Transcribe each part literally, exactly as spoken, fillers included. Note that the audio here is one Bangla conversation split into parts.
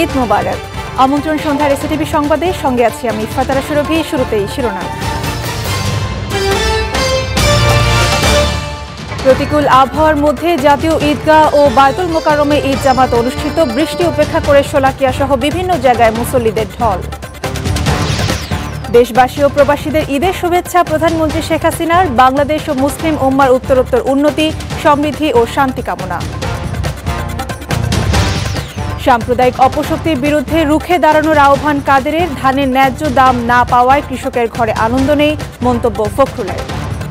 ঈদ মোবারক। আমন্ত্রণ সন্ধ্যার এসিটিভি সংবাদে, সঙ্গে আছি আমি ফাতারা সুরভি। শুরুতেই শিরোনাম। প্রতিকূল আবহাওয়ার মধ্যে জাতীয় ঈদগাহ ও বায়তুল মোকাররমে ঈদ জামাত অনুষ্ঠিত। বৃষ্টি উপেক্ষা করে শোলাকিয়া সহ বিভিন্ন জায়গায় মুসল্লিদের ঢল। দেশবাসী ও প্রবাসীদের ঈদের শুভেচ্ছা প্রধানমন্ত্রী শেখ হাসিনার। বাংলাদেশ ও মুসলিম উম্মার উত্তরোত্তর উন্নতি, সমৃদ্ধি ও শান্তি কামনা। সাম্প্রদায়িক অপশক্তির বিরুদ্ধে রুখে দাঁড়ানোর আহ্বান কাদেরের। ধানের ন্যায্য দাম না পাওয়ায় কৃষকের ঘরে আনন্দ নেই, মন্তব্য ফখরুলের।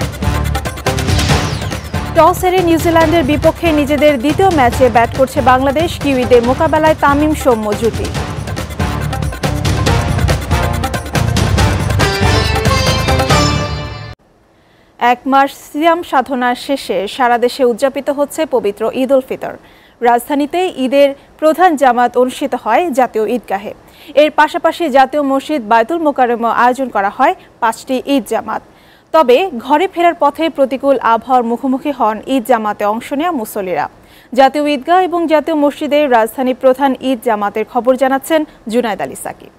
টস হেরে নিউজিল্যান্ডের বিপক্ষে নিজেদের দ্বিতীয় ম্যাচে ব্যাট করছে বাংলাদেশ। কিউইদের মোকাবেলায় তামিম সৌম্য জুটি। এক মাস সিয়াম সাধনার শেষে সারা দেশে উদযাপিত হচ্ছে পবিত্র ঈদ উল ফিতর। রাজধানীতে ঈদের প্রধান জামাত অনুষ্ঠিত হয় জাতীয় ঈদগাহে। এর পাশাপাশি জাতীয় মসজিদ বায়তুল মোকাররমে আয়োজন করা হয় পাঁচটি ঈদ জামাত। তবে ঘরে ফেরার পথে প্রতিকূল আবহাওয়ার মুখোমুখি হন ঈদ জামাতে অংশ নেওয়া মুসল্লিরা। জাতীয় ঈদগাহ এবং জাতীয় মসজিদে রাজধানী প্রধান ঈদ জামাতের খবর জানাচ্ছেন জুনায়েদ আলী সাকিব।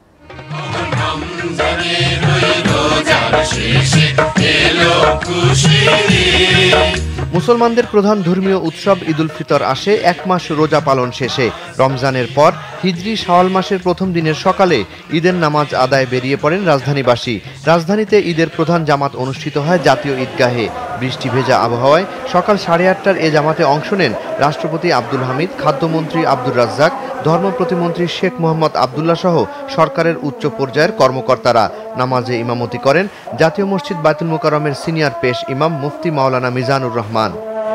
মুসলমানদের প্রধান ধর্মীয় উৎসব ঈদ উল ফিতর আসে এক মাস রোজা পালন শেষে। রমজানের পর হিজরি শাওয়াল মাসের প্রথম দিনের সকালে ঈদের নামাজ আদায় বেরিয়ে পড়েন রাজধানীবাসী। রাজধানীতে ঈদের প্রধান জামাত অনুষ্ঠিত হয় জাতীয় ঈদগাহে। বৃষ্টি ভেজা আবহাওয়ায় সকাল সাড়ে আটটার এ জামাতে অংশ নেন রাষ্ট্রপতি আব্দুল হামিদ, খাদ্যমন্ত্রী আব্দুর রাজ্জাক, ধর্ম প্রতিমন্ত্রী শেখ মোহাম্মদ আবদুল্লাহ সহ সরকারের উচ্চ পর্যায়ের কর্মকর্তারা। নামাজে ইমামতি করেন জাতীয় মসজিদ বায়তুল মোকাররমের সিনিয়র পেশ ইমাম মুফতি মাওলানা মিজানুর রহমান।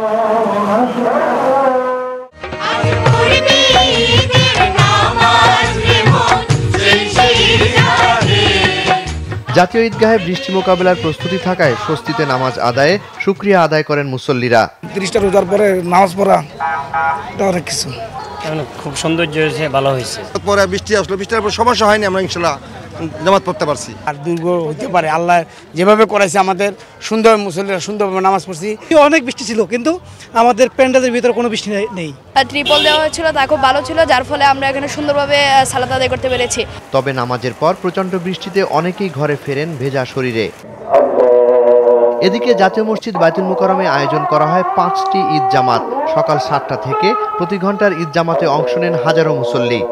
জাতীয় ঈদগাহে বৃষ্টি মোকাবেলার প্রস্তুতি থাকায় স্বস্তিতে নামাজ আদায়ে শুকরিয়া আদায় করেন মুসল্লিরা। ত্রিশটা রোজার পরে নামাজ পড়া অনেক কিছু, খুব সৌন্দর্য হয়েছে, ভালো হয়েছে। পরে বৃষ্টি আসলো, বৃষ্টির পর সমস্যা হয়নি, আমরা ইনশাল্লাহ জামাত পড়তে পারছি। আর দুর্গ হতে পারে, আল্লাহ যেভাবে করাইছে আমাদের সুন্দর, মুসল্লিরা সুন্দরভাবে নামাজ পড়ছি। অনেক বৃষ্টি ছিল কিন্তু আমাদের প্যান্ডেলের ভিতরে কোনো বৃষ্টি নেই। ট্রিপল দেওয়া হয়েছিল, তা খুব ভালো ছিল, যার ফলে আমরা এখানে সুন্দরভাবে সালাত আদায় করতে পেরেছি। তবে নামাজের পর প্রচণ্ড বৃষ্টিতে অনেকেই ঘরে ফেরেন ভেজা শরীরে। এদিকে জাতীয় মসজিদ বায়তুল মোকাররমে আয়োজন করা হয় পাঁচটি ঈদ জামাত। সকাল সাতটা থেকে প্রতি ঘন্টার ঈদ জামাতে অংশ নেন হাজারো মুসল্লি।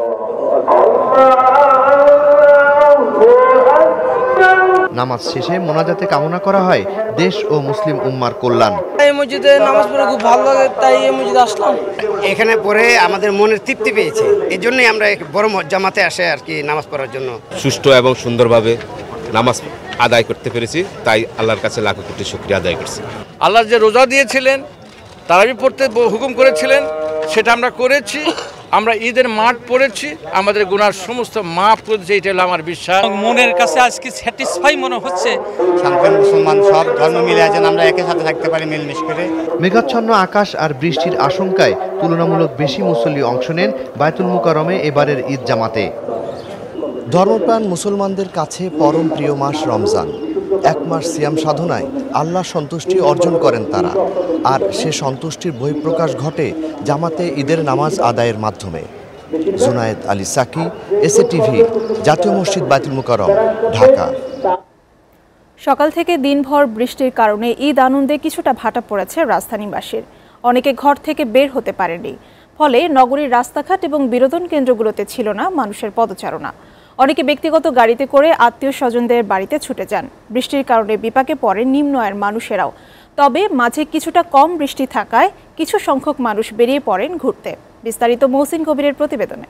নামাজ শেষে মোনাজাতে কামনা করা হয় দেশ ও মুসলিম উম্মার কল্যাণ। এই মসজিদে নামাজ পড়ে খুব ভালো লাগে, তাই এই মসজিদে আসলাম। এখানে পড়ে আমাদের মনের তৃপ্তি পেয়েছে, এই জন্যই আমরা বড় জামাতে আসে আর কি নামাজ পড়ার জন্য। সুষ্ঠু এবং সুন্দরভাবে নামাজ আদায় করতে পেরেছি, তাই আল্লাহর কাছে লাখো কোটি শুকরিয়া আদায় করছি। আল্লাহ যে রোজা দিয়েছিলেন, তারাবি পড়তে হুকুম করেছিলেন, সেটা আমরা করেছি। আমরা ঈদের মাঠ পড়েছি, আমাদের গুনার সমস্ত মাফ করেছে, এটা হলো আমার বিশ্বাস। মনের কাছে আজকে স্যাটিসফাই মনে হচ্ছে। শান্তির মুসলমান সব ধর্ম মিলে আছেন, আমরা একই সাথে থাকতে পারি মিলমিশ করে। মেঘাচ্ছন্ন আকাশ আর বৃষ্টির আশঙ্কায় তুলনামূলক বেশি মুসল্লি অংশ নেন বায়তুল মোকাররমে এবারের ঈদ জামাতে। ধর্মপ্রাণ মুসলমানদের কাছে পরম প্রিয় মাস রমজান। এক মাস সিয়াম সাধনায় আল্লাহ সন্তুষ্টি অর্জন করেন তারা, আর সে সন্তুষ্টির বহিঃপ্রকাশ ঘটে জামাতে ঈদের নামাজ আদায়ের মাধ্যমে। জুনায়েদ আলী সাকি, এসএটিভি, জাতীয় মসজিদ বায়তুল মোকাররম, ঢাকা। সকাল থেকে দিনভর বৃষ্টির কারণে ঈদ আনন্দে কিছুটা ভাটা পড়েছে রাজধানীবাসীর। অনেকে ঘর থেকে বের হতে পারেনি, ফলে নগরীর রাস্তাঘাট এবং বিনোদন কেন্দ্রগুলোতে ছিল না মানুষের পদচারণা। অনেকে ব্যক্তিগত গাড়িতে করে আত্মীয় স্বজনদের বাড়িতে ছুটে যান। বৃষ্টির কারণে বিপাকে পড়েন নিম্ন আয়ের মানুষেরাও। তবে মাঝে কিছুটা কম বৃষ্টি থাকায় কিছু সংখ্যক মানুষ বেরিয়ে পড়েন ঘুরতে। বিস্তারিত মহসিন কবিরের প্রতিবেদনে।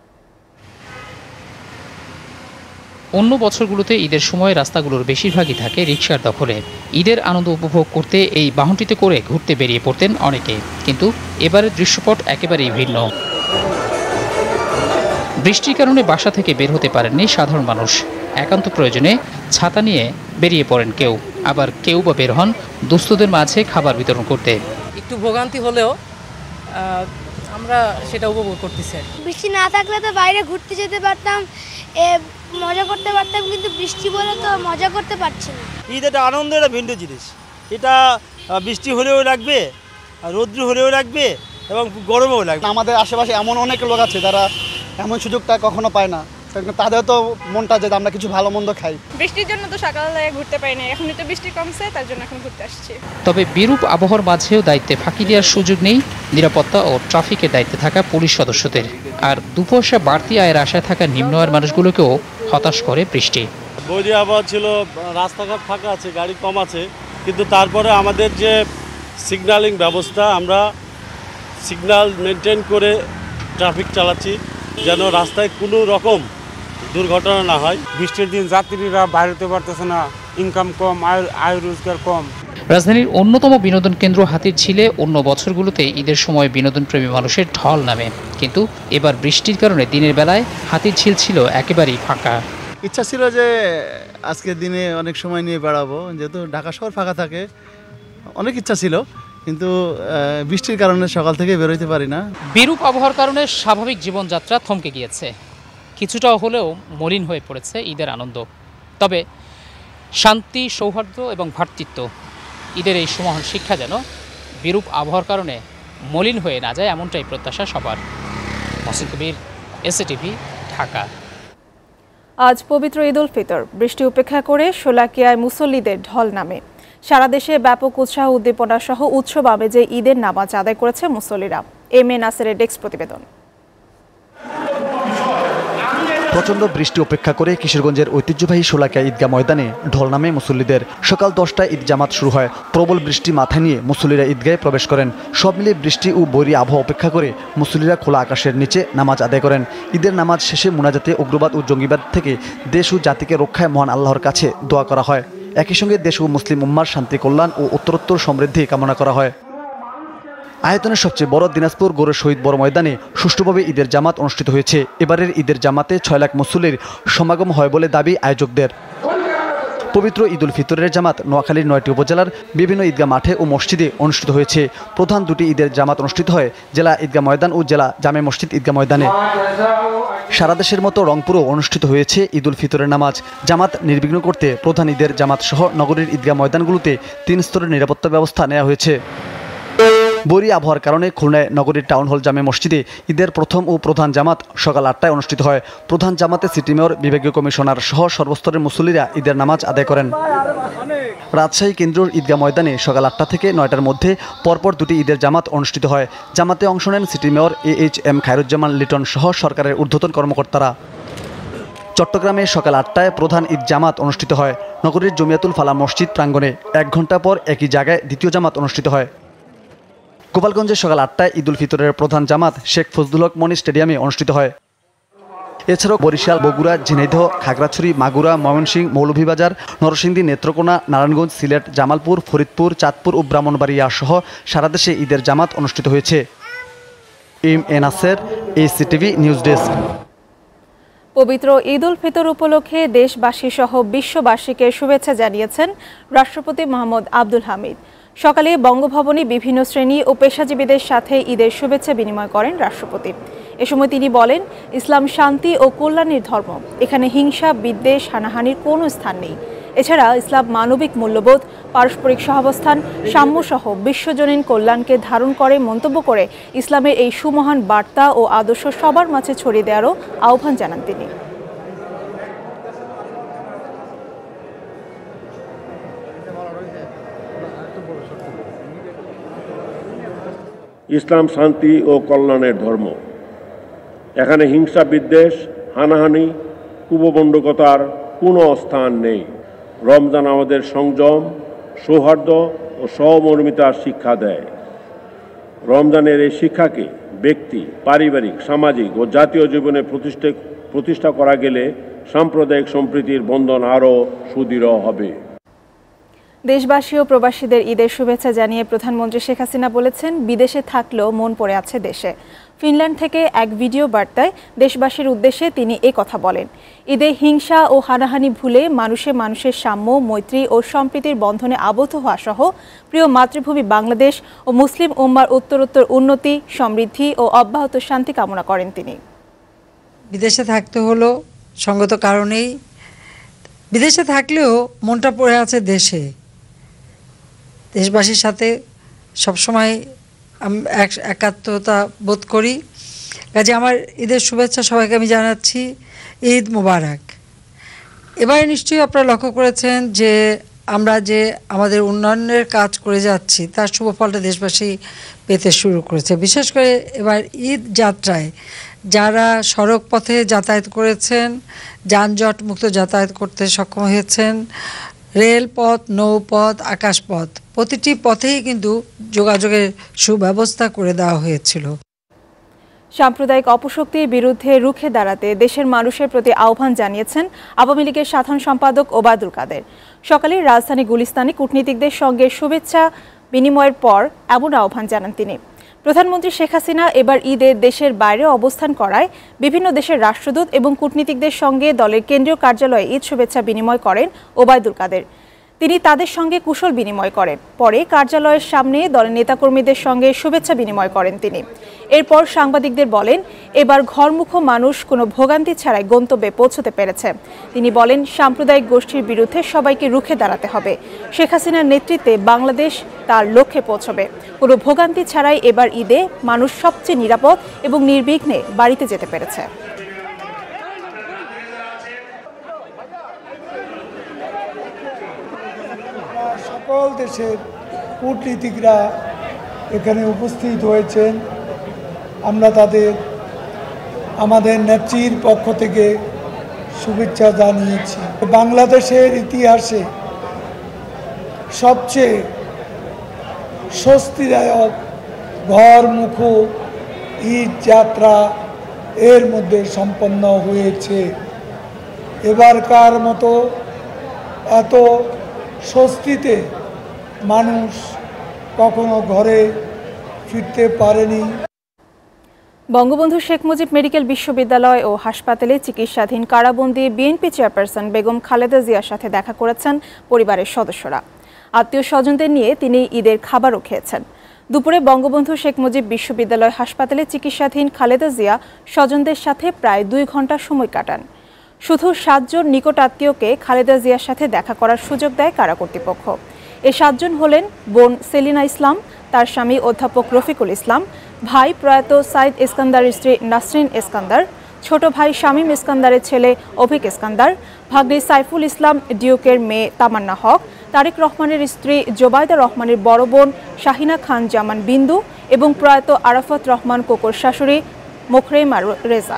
অন্য বছরগুলোতে ঈদের সময় রাস্তাগুলোর বেশিরভাগই থাকে রিকশার দখলে। ঈদের আনন্দ উপভোগ করতে এই বাহনটিতে করে ঘুরতে বেরিয়ে পড়তেন অনেকে, কিন্তু এবারের দৃশ্যপট একেবারেই ভিন্ন। বৃষ্টির কারণে বাসা থেকে বের হতে পারেননি সাধারণ মানুষ। একান্ত প্রয়োজনে ছাতা নিয়ে বেরিয়ে পড়েন কেউ, আবার কেউ বা বের হন দুস্থদের মাঝে খাবার বিতরণ করতে। একটু ভোগান্তি হলেও আমরা সেটা উপভোগ করতেছি। বৃষ্টি না থাকলে তো বাইরে ঘুরতে যেতে পারতাম, মজা করতে পারতাম, কিন্তু বৃষ্টি বলে তো মজা করতে পারছি না। ঈদ একটা আনন্দ, এটা ভিন্ন জিনিস। এটা বৃষ্টি হলেও লাগবে, রৌদ্র হলেও লাগবে এবং গরমেও লাগবে। আমাদের আশেপাশে এমন অনেক লোক আছে যারা এমন সুযোগটা কখনো পায় না। তাদের তো মনটা যে আমরা কিছু ভালো মন্দ খাই। বৃষ্টির জন্য তো সকালে ঘুরতে পারি না, এখন তো বৃষ্টি কমছে, তার জন্য এখন ঘুরতে আসছি। তবে বিরূপ আবহাওয়ার মাঝেও দায়িত্বে ফাঁকি দেওয়ার সুযোগ নেই নিরাপত্তা ও ট্রাফিকের দায়িত্বে থাকা পুলিশ সদস্যদের। আর দুপয়সা বাড়তি আয়ের আশায় থাকা নিম্ন আয়ের মানুষগুলোকেও হতাশ করে বৃষ্টি। বৈরী আবহাওয়া ছিল, রাস্তাঘাট ফাঁকা আছে, গাড়ি কম আছে, কিন্তু তারপরে আমাদের যে সিগন্যালিং ব্যবস্থা, আমরা সিগন্যাল মেনটেন করে ট্রাফিক চালাচ্ছি যেন রাস্তায় কোনো রকম দুর্ঘটনা না হয়। বৃষ্টির দিন যাত্রীরা বাইরেতে পারতেছে না, ইনকাম কম, আয় আয় রোজগার কম। রাজধানীর অন্যতম বিনোদন কেন্দ্র হাতিরঝিলে অন্য বছরগুলোতে ঈদের সময় বিনোদনপ্রেমী মানুষের ঢল নামে, কিন্তু এবার বৃষ্টির কারণে দিনের বেলায় হাতিরঝিল ছিল একেবারেই ফাঁকা। ইচ্ছা ছিল যে আজকের দিনে অনেক সময় নিয়ে বেড়াবো, যেহেতু ঢাকা শহর ফাঁকা থাকে, অনেক ইচ্ছা ছিল, কিন্তু বৃষ্টির কারণে সকাল থেকে বেরোতে পারি না। বিরূপ আবহাওয়ার কারণে স্বাভাবিক জীবনযাত্রা থমকে গিয়েছে, কিছুটা হলেও মলিন হয়ে পড়েছে ঈদের আনন্দ। তবে শান্তি, সৌহার্দ্য এবং ভ্রাতৃত্ব, ঈদের এই সুমহান শিক্ষা যেন বিরূপ আবহাওয়ার কারণে মলিন হয়ে না যায়, এমনটাই প্রত্যাশা সবার। মহসিন কবির, এসএটিভি, ঢাকা। আজ পবিত্র ঈদ উল ফিতর। বৃষ্টি উপেক্ষা করে শোলাকিয়ায় মুসল্লিদের ঢল নামে। সারা দেশে ব্যাপক উৎসাহ উদ্দীপনা সহ উৎসব আমেজে ঈদের নামাজ আদায় করেছে মুসল্লিরা। এম এ নাসেরের ডেস্ক প্রতিবেদন। প্রচণ্ড বৃষ্টি উপেক্ষা করে কিশোরগঞ্জের ঐতিহ্যবাহী শোলাকিয়া ঈদগাহ ময়দানে ঢল নামে মুসল্লিদের। সকাল দশটায় ঈদ জামাত শুরু হয়। প্রবল বৃষ্টি মাথায় নিয়ে মুসল্লিরা ঈদগাহে প্রবেশ করেন। সব মিলিয়ে বৃষ্টি ও বৈরী আবহাওয়া উপেক্ষা করে মুসল্লিরা খোলা আকাশের নিচে নামাজ আদায় করেন। ঈদের নামাজ শেষে মুনাজাতে উগ্রবাদ ও জঙ্গিবাদ থেকে দেশ ও জাতিকে রক্ষায় মহান আল্লাহর কাছে দোয়া করা হয়। একই সঙ্গে দেশ ও মুসলিম উম্মার শান্তি, কল্যাণ ও উত্তরোত্তর সমৃদ্ধি কামনা করা হয়। আয়তনের সবচেয়ে বড় দিনাজপুর গৌড়ের শহীদ বড় ময়দানে সুষ্ঠুভাবে ঈদের জামাত অনুষ্ঠিত হয়েছে। এবারের ঈদের জামাতে ছয় লাখ মুসল্লির সমাগম হয় বলে দাবি আয়োজকদের। পবিত্র ঈদ উল ফিতরের জামাত নোয়াখালীর নয়টি উপজেলার বিভিন্ন ঈদগাহ মাঠে ও মসজিদে অনুষ্ঠিত হয়েছে। প্রধান দুটি ঈদের জামাত অনুষ্ঠিত হয় জেলা ঈদগাহ ময়দান ও জেলা জামে মসজিদ ঈদগাহ ময়দানে। সারা দেশের মতো রংপুরেও অনুষ্ঠিত হয়েছে ঈদ উল ফিতরের নামাজ। জামাত নির্বিঘ্ন করতে প্রধান ঈদের জামাত সহ নগরীর ঈদগাহ ময়দানগুলোতে তিন স্তরের নিরাপত্তা ব্যবস্থা নেওয়া হয়েছে। বৈরী আবহাওয়ার কারণে খুলনায় নগরীর টাউন হল জামে মসজিদে ঈদের প্রথম ও প্রধান জামাত সকাল আটটায় অনুষ্ঠিত হয়। প্রধান জামাতে সিটি মেয়র, বিভাগীয় কমিশনার সহ সর্বস্তরের মুসল্লিরা ঈদের নামাজ আদায় করেন। রাজশাহী কেন্দ্রীয় ঈদগাহ ময়দানে সকাল আটটা থেকে নয়টার মধ্যে পরপর দুটি ঈদের জামাত অনুষ্ঠিত হয়। জামাতে অংশ নেন city mayor A H M Khairuzzaman Liton সহ সরকারের ঊর্ধ্বতন কর্মকর্তারা। চট্টগ্রামে সকাল আটটায় প্রধান ঈদ জামাত অনুষ্ঠিত হয় নগরীর জমিয়াতুল ফালাহ মসজিদ প্রাঙ্গণে। এক ঘন্টা পর একই জায়গায় দ্বিতীয় জামাত অনুষ্ঠিত হয়। গোপালগঞ্জে সকাল আটটায় ঈদ উল ফিতরের প্রধান জামাত শেখ ফজলুল হক মনি স্টেডিয়ামে অনুষ্ঠিত হয়। এছাড়াও বরিশাল, বগুড়া, ঝিনাইদহ, খাগড়াছড়ি, মাগুরা, ময়মনসিংহ, মৌলভীবাজার, নরসিংদী, নেত্রকোনা, নারায়ণগঞ্জ, সিলেট, জামালপুর, ফরিদপুর, চাঁদপুর ও ব্রাহ্মণবাড়িয়া সহ সারা দেশে ঈদের জামাত অনুষ্ঠিত হয়েছে। M A Nasser, SATV news desk. পবিত্র ঈদ উল ফিতর উপলক্ষে দেশবাসী সহ বিশ্ববাসীকে শুভেচ্ছা জানিয়েছেন রাষ্ট্রপতি মোহাম্মদ আব্দুল হামিদ। সকালে বঙ্গভবনে বিভিন্ন শ্রেণী ও পেশাজীবীদের সাথে ঈদের শুভেচ্ছা বিনিময় করেন রাষ্ট্রপতি। এ সময় তিনি বলেন, ইসলাম শান্তি ও কল্যাণের ধর্ম। এখানে হিংসা, বিদ্বেষ, হানাহানির কোনো স্থান নেই। এছাড়া ইসলাম মানবিক মূল্যবোধ, পারস্পরিক সহাবস্থান, সাম্যসহ বিশ্বজনীন কল্যাণকে ধারণ করে মন্তব্য করে ইসলামের এই সুমহান বার্তা ও আদর্শ সবার মাঝে ছড়িয়ে দেওয়ারও আহ্বান জানান তিনি। ইসলাম শান্তি ও কল্যাণের ধর্ম। এখানে হিংসা, বিদ্বেষ, হানাহানি, কুববণ্ডকতার কোনো স্থান নেই। রমজান আমাদের সংযম, সৌহার্দ্য ও সহমর্মিতার শিক্ষা দেয়। রমজানের এই শিক্ষাকে ব্যক্তি, পারিবারিক, সামাজিক ও জাতীয় জীবনে প্রতিষ্ঠা প্রতিষ্ঠা করা গেলে সাম্প্রদায়িক সম্প্রীতির বন্ধন আরও সুদৃঢ় হবে। দেশবাসী ও প্রবাসীদের ঈদের শুভেচ্ছা জানিয়ে প্রধানমন্ত্রী শেখ হাসিনা বলেছেন, বিদেশে থাকলেও মন পড়ে আছে দেশে। ফিনল্যান্ড থেকে এক ভিডিও বার্তায় দেশবাসীর উদ্দেশ্যে তিনি এ কথা বলেন। ঈদে হিংসা ও হানাহানি ভুলে মানুষে মানুষের সাম্য, মৈত্রী ও সম্প্রীতির বন্ধনে আবদ্ধ হওয়া সহ প্রিয় মাতৃভূমি বাংলাদেশ ও মুসলিম উম্মার উত্তরোত্তর উন্নতি, সমৃদ্ধি ও অব্যাহত শান্তি কামনা করেন তিনি। বিদেশে থাকতে হলো সঙ্গত কারণেই। বিদেশে থাকলেও মনটা পড়ে আছে দেশে। দেশবাসীর সাথে সবসময় একাত্মতা বোধ করি। কাজে আমার ঈদের শুভেচ্ছা সবাইকে আমি জানাচ্ছি, ঈদ মুবারক। এবারে নিশ্চয়ই আপনারা লক্ষ্য করেছেন যে আমরা যে আমাদের উন্নয়নের কাজ করে যাচ্ছি তার শুভ ফলটা দেশবাসী পেতে শুরু করেছে। বিশেষ করে এবার ঈদ যাত্রায় যারা সড়ক পথে যাতায়াত করেছেন, যানজট মুক্ত যাতায়াত করতে সক্ষম হয়েছেন, রেলপথ, নৌপথ, আকাশপথ প্রতিটি পথেই কিন্তু যোগাযোগের সুব্যবস্থা করে দেওয়া হয়েছিল। সাম্প্রদায়িক অপশক্তির বিরুদ্ধে রুখে দাঁড়াতে দেশের মানুষের প্রতি আহ্বান জানিয়েছেন আওয়ামী লীগের সাধারণ সম্পাদক ওবায়দুল কাদের। সকালে রাজধানী গুলিস্তানে কূটনীতিকদের সঙ্গে শুভেচ্ছা বিনিময়ের পর এমন আহ্বান জানান তিনি। প্রধানমন্ত্রী শেখ হাসিনা এবার ঈদে দেশের বাইরে অবস্থান করায় বিভিন্ন দেশের রাষ্ট্রদূত এবং কূটনীতিকদের সঙ্গে দলের কেন্দ্রীয় কার্যালয়ে ঈদ শুভেচ্ছা বিনিময় করেন ওবায়দুল কাদের। তিনি তাদের সঙ্গে কুশল বিনিময় করেন। পরে কার্যালয়ের সামনে দলের নেতাকর্মীদের সঙ্গে শুভেচ্ছা বিনিময় করেন তিনি। এরপর সাংবাদিকদের বলেন, এবার ঘরমুখো মানুষ কোনো ভোগান্তি ছাড়াই গন্তব্যে পৌঁছতে পেরেছে। তিনি বলেন, সাম্প্রদায়িক গোষ্ঠীর বিরুদ্ধে সবাইকে রুখে দাঁড়াতে হবে। শেখ হাসিনার নেতৃত্বে বাংলাদেশ তার লক্ষ্যে পৌঁছবে। কোনো ভোগান্তি ছাড়াই এবার ঈদে মানুষ সবচেয়ে নিরাপদ এবং নির্বিঘ্নে বাড়িতে যেতে পেরেছে। সকল দেশের কূটনীতিকরা এখানে উপস্থিত হয়েছেন। আমরা তাদের আমাদের নেত্রীর পক্ষ থেকে শুভেচ্ছা জানিয়েছি। বাংলাদেশের ইতিহাসে সবচেয়ে স্বস্তিদায়ক ঘরমুখো ঈদ যাত্রা এর মধ্যে সম্পন্ন হয়েছে। এবারকার মতো এত স্বস্তিতে মানুষ কখনো ঘরে ফিরতে পারেনি। বঙ্গবন্ধু শেখ মুজিব মেডিকেল বিশ্ববিদ্যালয় ও হাসপাতালে চিকিৎসাধীন কারাবন্দী বিএনপি চেয়ারপারসন বেগম খালেদা জিয়ার সাথে দেখা করেছেন পরিবারের সদস্যরা। আত্মীয় স্বজনদের নিয়ে তিনি ঈদের খাবারও খেয়েছেন। দুপুরে বঙ্গবন্ধু শেখ মুজিব বিশ্ববিদ্যালয় হাসপাতালে চিকিৎসাধীন খালেদা জিয়া স্বজনদের সাথে প্রায় দুই ঘন্টা সময় কাটান। শুধু সাতজন নিকট আত্মীয়কে খালেদা জিয়ার সাথে দেখা করার সুযোগ দেয় কারা কর্তৃপক্ষ। এ সাতজন হলেন বোন সেলিনা ইসলাম, তার স্বামী অধ্যাপক রফিকুল ইসলাম, ভাই প্রয়াত সাইদ ইস্কান্দারের স্ত্রী নাসরিন ইস্কান্দার, ছোট ভাই শামীম ইস্কান্দারের ছেলে অভিক ইস্কান্দার, ভাগ্নে সাইফুল ইসলাম ডিউকের মেয়ে তামান্না হক, তারেক রহমানের স্ত্রী জোবায়দা রহমানের বড় বোন শাহিনা খান জামান বিন্দু এবং প্রয়াত আরাফাত রহমান কোকোর শাশুড়ি মোখরেমা রেজা।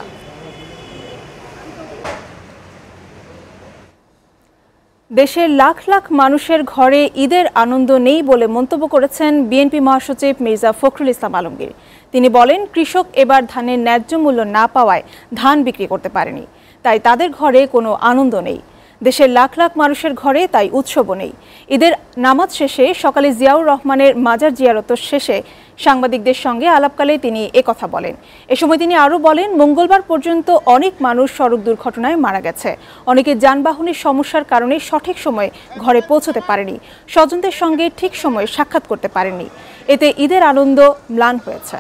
দেশের লাখ লাখ মানুষের ঘরে ঈদের আনন্দ নেই বলে মন্তব্য করেছেন বিএনপি মহাসচিব মির্জা ফখরুল ইসলাম আলমগীর। তিনি বলেন, কৃষক এবার ধানের ন্যায্য মূল্য না পাওয়ায় ধান বিক্রি করতে পারেনি, তাই তাদের ঘরে কোনো আনন্দ নেই। দেশের লাখ লাখ মানুষের ঘরে তাই উৎসবও নেই। ঈদের নামাজ শেষে সকালে জিয়াউর রহমানের মাজার জিয়ারত শেষে সাংবাদিকদের সঙ্গে আলাপকালে তিনি একথা বলেন। এ সময় তিনি আরও বলেন, মঙ্গলবার পর্যন্ত অনেক মানুষ সড়ক দুর্ঘটনায় মারা গেছে। অনেকে যানবাহনের সমস্যার কারণে সঠিক সময়ে ঘরে পৌঁছতে পারেনি, স্বজনদের সঙ্গে ঠিক সময়ে সাক্ষাৎ করতে পারেনি। এতে ঈদের আনন্দ ম্লান হয়েছে।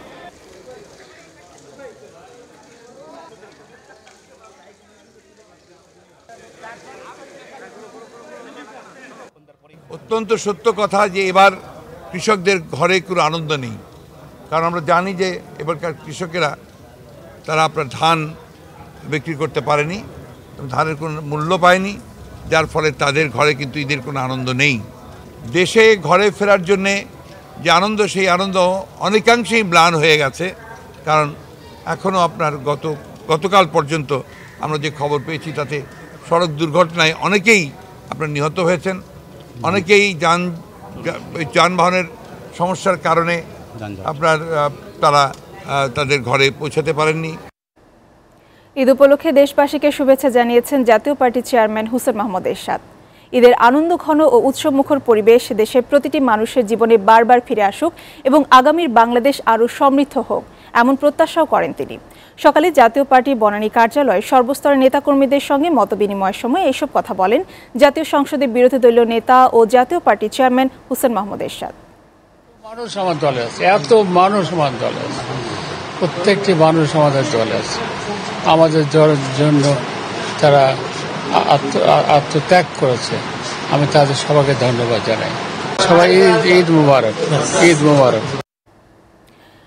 অত্যন্ত সত্য কথা যে এবার কৃষকদের ঘরে কোনো আনন্দ নেই, কারণ আমরা জানি যে এবারকার কৃষকেরা তারা আপনার ধান বিক্রি করতে পারেনি, ধানের কোনো মূল্য পায়নি, যার ফলে তাদের ঘরে কিন্তু ঈদের কোনো আনন্দ নেই। দেশে ঘরে ফেরার জন্যে যে আনন্দ, সেই আনন্দ অনেকাংশেই ম্লান হয়ে গেছে। কারণ এখনও আপনার গত গতকাল পর্যন্ত আমরা যে খবর পেয়েছি তাতে সড়ক দুর্ঘটনায় অনেকেই আপনার নিহত হয়েছেন, অনেকেই যান যানবাহনের সমস্যার কারণে আপনার তারা তাদের ঘরে পৌঁছাতে পারেননি। ঈদ উপলক্ষে দেশবাসীকে শুভেচ্ছা জানিয়েছেন জাতীয় পার্টির চেয়ারম্যান হুসেন মাহমুদ এরশাদ। ঈদের আনন্দ ঘন ও উৎসবমুখর পরিবেশ দেশের প্রতিটি মানুষের জীবনে বারবার ফিরে আসুক এবং আগামীর বাংলাদেশ আরও সমৃদ্ধ হোক, এমন প্রত্যাশাও করেন তিনি। সকালে জাতীয় পার্টি বনানী কার্যালয়ে সর্বস্তরের নেতাকর্মীদের সঙ্গে মতবিনিময়ের সময় এসব কথা বলেন জাতীয় সংসদের বিরোধী দলীয় নেতা ও জাতীয় পার্টির চেয়ারম্যান হুসেন মাহমুদ এরশাদ। মানুষ আমার দলে আছে, এত মানুষ আমার দলে আছে, প্রত্যেকটি মানুষ আমাদের দলে আছে। আমাদের জন্য তারা আত্মত্যাগ করেছে, আমি তাদের সবাইকে ধন্যবাদ জানাই। সবাই ঈদ ঈদ মুবারক, ঈদ মুবারক।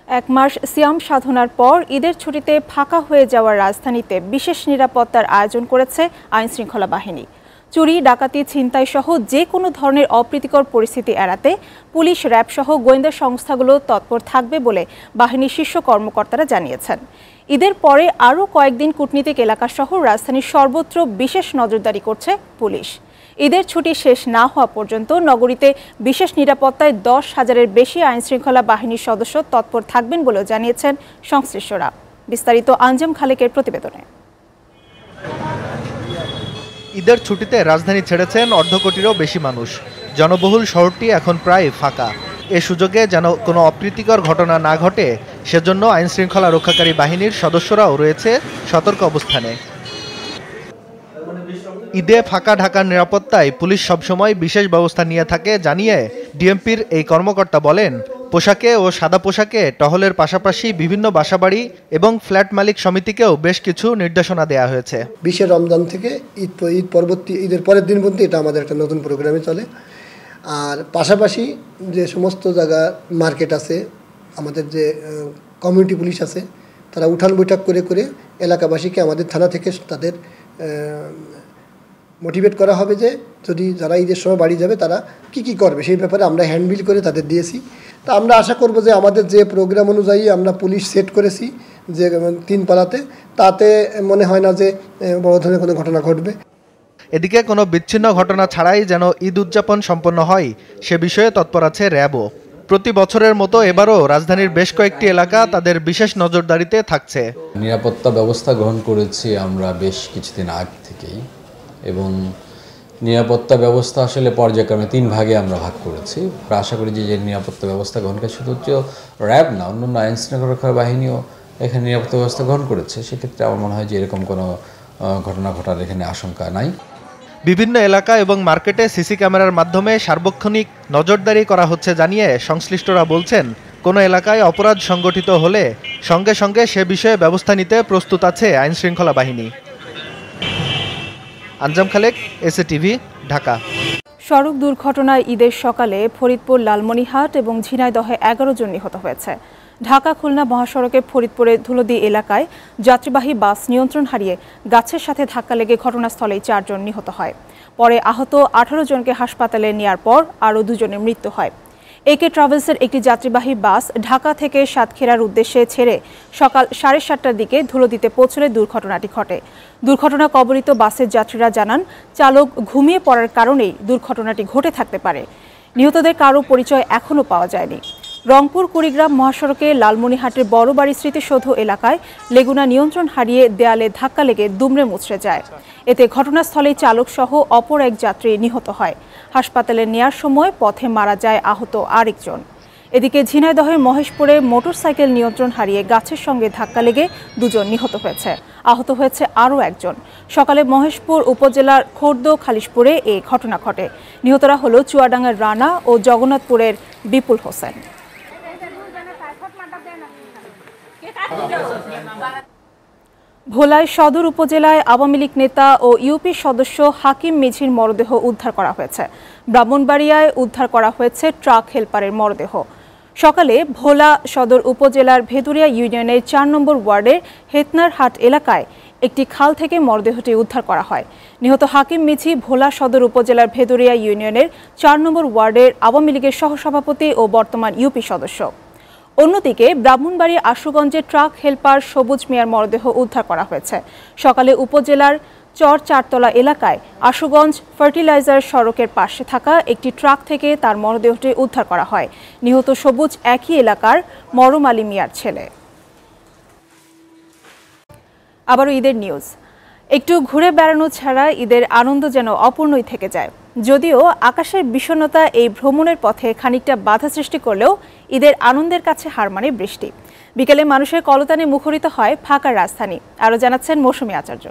এক মাস সিয়াম সাধনার পর ঈদের ছুটিতে ফাঁকা হয়ে যাওয়া রাজধানীতে বিশেষ নিরাপত্তার আয়োজন করেছে আইনশৃঙ্খলা বাহিনী। চুরি, ডাকাতি, ছিনতাই সহ যে কোনো ধরনের অপ্রীতিকর পরিস্থিতি এড়াতে পুলিশ, র্যাব সহ গোয়েন্দা সংস্থাগুলো তৎপর থাকবে বলে বাহিনীর শীর্ষ কর্মকর্তারা জানিয়েছেন। ঈদের পরে আরও কয়েকদিন কূটনীতিক এলাকাসহ রাজধানীর সর্বত্র বিশেষ নজরদারি করছে পুলিশ। ঈদের ছুটি শেষ না হওয়া পর্যন্ত নগরীতে বিশেষ নিরাপত্তায় দশ হাজারের বেশি আইনশৃঙ্খলা বাহিনীর সদস্য তৎপর থাকবেন বলেও জানিয়েছেন সংশ্লিষ্টরা। বিস্তারিত আঞ্জাম খালেকের প্রতিবেদনে। ঈদের ছুটিতে রাজধানী ছেড়েছেন অর্ধ কোটিরও বেশি মানুষ। জনবহুল শহরটি এখন প্রায় ফাঁকা। এ সুযোগে যেন কোনো অপ্রীতিকর ঘটনা না ঘটে সেজন্য আইনশৃঙ্খলা রক্ষাকারী বাহিনীর সদস্যরাও রয়েছে সতর্ক অবস্থানে। ঈদে ফাঁকা ঢাকার নিরাপত্তায় পুলিশ সবসময় বিশেষ ব্যবস্থা নিয়ে থাকে জানিয়ে ডিএমপির এই কর্মকর্তা বলেন, পোশাকে ও সাদা পোশাকে টহলের পাশাপাশি বিভিন্ন বাসাবাড়ি এবং ফ্ল্যাট মালিক সমিতিকেও বেশ কিছু নির্দেশনা দেওয়া হয়েছে। বিশে রমজান থেকে ঈদ ঈদ পরবর্তী ঈদের পরের দিন পর্যন্ত এটা আমাদের একটা নতুন প্রোগ্রামে চলে। আর পাশাপাশি যে সমস্ত জায়গা মার্কেট আছে, আমাদের যে কমিউনিটি পুলিশ আছে, তারা উঠান বৈঠক করে করে এলাকাবাসীকে আমাদের থানা থেকে তাদের মোটিভেট করা হবে যে যদি যারা ঈদের সময় বাড়ি যাবে তারা কি কি করবে সেই ব্যাপারে আমরা হ্যান্ডবিল করে তাদের দিয়েছি। তা আমরা আশা করব যে আমাদের যে প্রোগ্রাম অনুযায়ী আমরা পুলিশ সেট করেছি যে তিন পালাতে, তাতে মনে হয় না যে বড় ধরনের কোনো ঘটনা ঘটবে। এদিকে কোনো বিচ্ছিন্ন ঘটনা ছাড়াই যেন ঈদ উদযাপন সম্পন্ন হয় সে বিষয়ে তৎপর আছে র্যাবও। প্রতি বছরের মতো এবারও রাজধানীর বেশ কয়েকটি এলাকা তাদের বিশেষ নজরদারিতে থাকছে। নিরাপত্তা ব্যবস্থা গ্রহণ করেছি আমরা বেশ কিছুদিন আগে থেকেই, এবং নিরাপত্তা ব্যবস্থা আসলে পর্যায়ক্রমে তিন ভাগে আমরা ভাগ করেছি। আশা করি যে নিরাপত্তা ব্যবস্থা গ্রহণ করে শুধু র্যাব না, অন্যান্য আইন শৃঙ্খলা বাহিনীও এখানে নিরাপত্তা ব্যবস্থা গ্রহণ করেছে। সেক্ষেত্রে আমার মনে হয় যে এরকম কোনো ঘটনা ঘটার এখানে আশঙ্কা নাই। বিভিন্ন এলাকা এবং মার্কেটে সিসি ক্যামেরার মাধ্যমে সার্বক্ষণিক নজরদারি করা হচ্ছে জানিয়ে সংশ্লিষ্টরা বলছেন, কোনো এলাকায় অপরাধ সংগঠিত হলে সঙ্গে সঙ্গে সে বিষয়ে ব্যবস্থা নিতে প্রস্তুত আছে আইনশৃঙ্খলা বাহিনী। আঞ্জাম খালেক, এসএটিভি, ঢাকা। সড়ক দুর্ঘটনায় ঈদের সকালে ফরিদপুর, লালমনিরহাট এবং ঝিনাইদহে এগারো জন নিহত হয়েছে। ঢাকা খুলনা মহাসড়কের ফরিদপুরে ধুলদি এলাকায় যাত্রীবাহী বাস নিয়ন্ত্রণ হারিয়ে গাছের সাথে ধাক্কা লেগে ঘটনাস্থলেই চারজন নিহত হয়। পরে আহত আঠারো জনকে হাসপাতালে নেয়ার পর আরও দুজনের মৃত্যু হয়। একে ট্রাভেলসের একটি যাত্রীবাহী বাস ঢাকা থেকে সাতক্ষীরার উদ্দেশ্যে ছেড়ে সকাল সাড়ে সাতটার দিকে ধুলদিতে পৌঁছলে দুর্ঘটনাটি ঘটে। দুর্ঘটনা কবলিত বাসের যাত্রীরা জানান, চালক ঘুমিয়ে পড়ার কারণেই দুর্ঘটনাটি ঘটে থাকতে পারে। নিহতদের কারো পরিচয় এখনও পাওয়া যায়নি। রংপুর কুড়িগ্রাম মহাসড়কে লালমনিরহাটের বড়বাড়ি স্মৃতিসৌধ এলাকায় লেগুনা নিয়ন্ত্রণ হারিয়ে দেয়ালে ধাক্কা লেগে দুমড়ে মুচড়ে যায়। এতে ঘটনাস্থলেই চালক সহ অপর এক যাত্রী নিহত হয়। হাসপাতালে নেয়ার সময় পথে মারা যায় আহত আরেকজন। এদিকে ঝিনাইদহের মহেশপুরে মোটরসাইকেল নিয়ন্ত্রণ হারিয়ে গাছের সঙ্গে ধাক্কা লেগে দুজন নিহত হয়েছে। আহত হয়েছে আরও একজন। সকালে মহেশপুর উপজেলার খোর্দ খালিশপুরে এই ঘটনা ঘটে। নিহতরা হল চুয়াডাঙ্গার রানা ও জগন্নাথপুরের বিপুল হোসেন। ভোলায় সদর উপজেলায় আওয়ামী লীগ নেতা ও ইউপি সদস্য হাকিম মিঝির মরদেহ উদ্ধার করা হয়েছে। ব্রাহ্মণবাড়িয়ায় উদ্ধার করা হয়েছে ট্রাক হেলপারের মরদেহ। সকালে ভোলা সদর উপজেলার ভেদুরিয়া ইউনিয়নের চার নম্বর ওয়ার্ডের হেতনারহাট এলাকায় একটি খাল থেকে মরদেহটি উদ্ধার করা হয়। নিহত হাকিম মিঝি ভোলা সদর উপজেলার ভেদুরিয়া ইউনিয়নের চার নম্বর ওয়ার্ডের আওয়ামী লীগের সহসভাপতি ও বর্তমান ইউপি সদস্য। অন্যদিকে ব্রাহ্মণবাড়িয়া আশুগঞ্জে ট্রাক হেলপার সবুজ মিয়ার মরদেহ উদ্ধার করা হয়েছে। সকালে উপজেলার চর চারতলা এলাকায় আশুগঞ্জ ফার্টিলাইজার সড়কের পাশে থাকা একটি ট্রাক থেকে তার মরদেহটি উদ্ধার করা হয়। নিহত সবুজ একই এলাকার মরম আলী মিয়ার ছেলে। আবারও ঈদের নিউজ। একটু ঘুরে বেড়ানো ছাড়া ঈদের আনন্দ যেন অপূর্ণই থেকে যায়। যদিও আকাশের বিষণ্ণতা এই ভ্রমণের পথে খানিকটা বাধা সৃষ্টি করলেও ঈদের আনন্দের কাছে হার মানে বৃষ্টি। বিকেলে মানুষের কলতানে মুখরিত হয় ফাঁকা রাজধানী। আরও জানাচ্ছেন মৌসুমী আচার্য।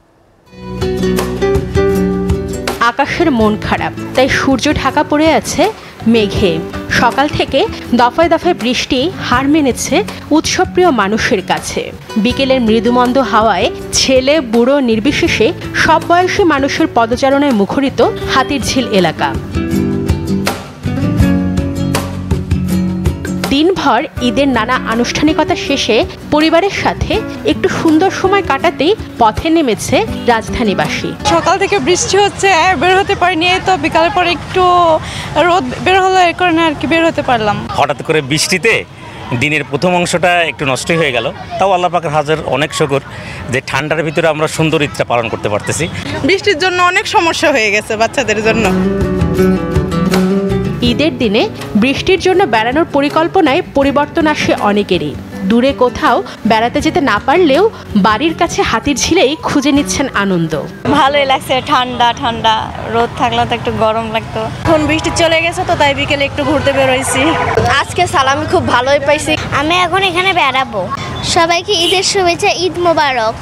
আকাশের মন খারাপ, তাই সূর্য ঢাকা পড়ে আছে মেঘে। সকাল থেকে দফায় দফায় বৃষ্টি হার মেনেছে উৎসবপ্রিয় মানুষের কাছে। বিকেলের মৃদুমন্দ হাওয়ায় ছেলে বুড়ো নির্বিশেষে সব বয়সী মানুষের পদচারণায় মুখরিত হাতিরঝিল এলাকা। দিনভর ঈদের নানা আনুষ্ঠানিকতা শেষে পরিবারের সাথে একটু সুন্দর সময় কাটাতেই পথে নেমেছে রাজধানীবাসী। সকাল থেকে বৃষ্টি হচ্ছে, বের হতে পারিনি, তো বিকালের পরে একটু রোদ বের হলো, এর কারণে আর কি বের হতে পারলাম। হঠাৎ করে বৃষ্টিতে দিনের প্রথম অংশটা একটু নষ্ট হয়ে গেল, তাও আল্লাহ পাকের হাজার অনেক শুকর যে ঠান্ডার ভিতরে আমরা সুন্দর ঈদটা পালন করতে পারতেছি। বৃষ্টির জন্য অনেক সমস্যা হয়ে গেছে বাচ্চাদের জন্য। ঈদের দিনে বৃষ্টির জন্য বেড়ানোর পরিকল্পনায় পরিবর্তন আসে অনেকেরই। দূরে কোথাও বেড়াতে যেতে না পারলেও বাড়ির কাছে হাতির ঝিলেই খুঁজে নিচ্ছেন আনন্দ। ভালোই লাগছে, ঠান্ডা ঠান্ডা, রোদ থাকলে তো একটু গরম লাগতো। এখন বৃষ্টি চলে গেছে তো তাই বিকেলে একটু ঘুরতে বেরোইছি। আজকে সালামি খুব ভালোই পাইছি। আমি এখন এখানে বেড়াবো। সবাইকে ঈদের শুভেচ্ছা, ঈদ মোবারক।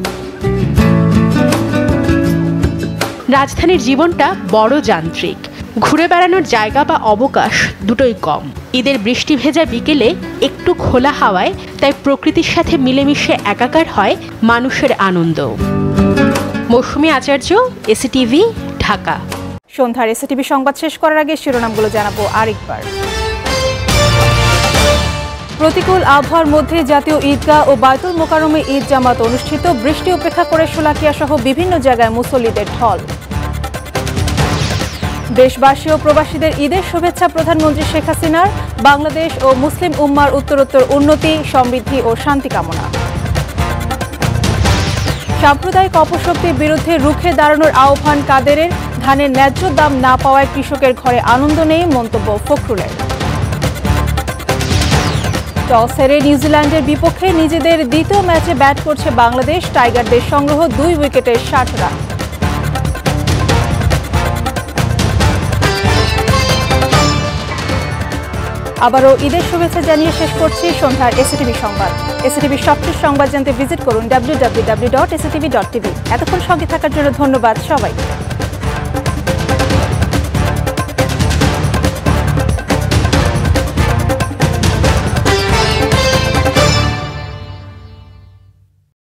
রাজধানীর জীবনটা বড় যান্ত্রিক, ঘুরে বেড়ানোর জায়গা বা অবকাশ দুটোই কম। ঈদের বৃষ্টি ভেজা বিকেলে একটু খোলা হাওয়ায় তাই প্রকৃতির সাথে মিলেমিশে একাকার হয় মানুষের আনন্দ। মৌসুমী আচার্য, এসিটিভি, ঢাকা। সন্ধ্যার এসিটিভি সংবাদ শেষ করার আগে শিরোনামগুলো জানাবো আরেকবার। প্রতিকূল আবহাওয়ার মধ্যে জাতীয় ঈদগাহ ও বায়তুল মোকাররমে ঈদ জামাত অনুষ্ঠিত। বৃষ্টি উপেক্ষা করে শোলাকিয়া সহ বিভিন্ন জায়গায় মুসল্লিদের ঢল। দেশবাসী ও প্রবাসীদের ঈদের শুভেচ্ছা প্রধানমন্ত্রী শেখ হাসিনার। বাংলাদেশ ও মুসলিম উম্মার উত্তরোত্তর উন্নতি, সমৃদ্ধি ও শান্তি কামনা। সাম্প্রদায়িক অপশক্তির বিরুদ্ধে রুখে দাঁড়ানোর আহ্বান কাদেরের। ধানের ন্যায্য দাম না পাওয়ায় কৃষকের ঘরে আনন্দ নেই, মন্তব্য ফখরুলের। টস হেরে নিউজিল্যান্ডের বিপক্ষে নিজেদের দ্বিতীয় ম্যাচে ব্যাট করছে বাংলাদেশ। টাইগারদের সংগ্রহ দুই উইকেটে ষাট রান। আবারও ঈদের শুভেচ্ছা জানিয়ে শেষ করছি সন্ধ্যার এসিটিভি সংবাদ। এসিটিভির সবচেয়ে সংবাদ জানতে ভিজিট করুন W W W dot SATV dot TV. এতক্ষণ সঙ্গে থাকার জন্য ধন্যবাদ সবাইকে।